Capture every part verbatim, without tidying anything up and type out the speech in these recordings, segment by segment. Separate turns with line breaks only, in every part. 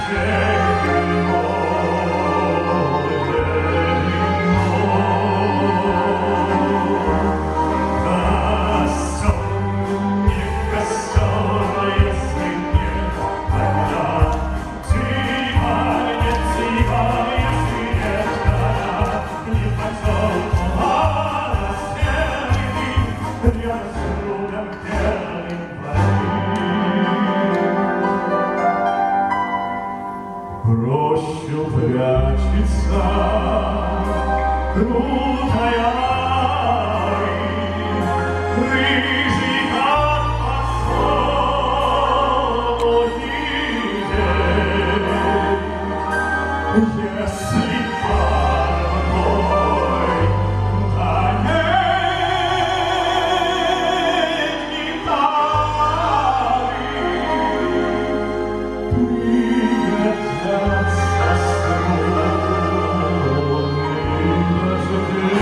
Рощу прячется крутая рыжий, как посолоний день. Если пар мой тонет гитары, пригодятся струны дождей.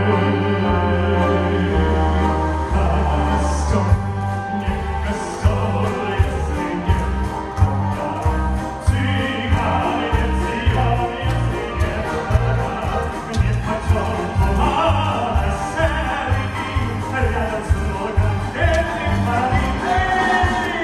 Костер, не костер, если нет огня. Цыган, не цыган, если нет огня. Нет потёмного середины, рядом с рогом бедных парней.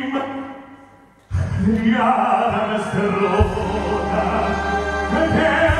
Рядом с дорогой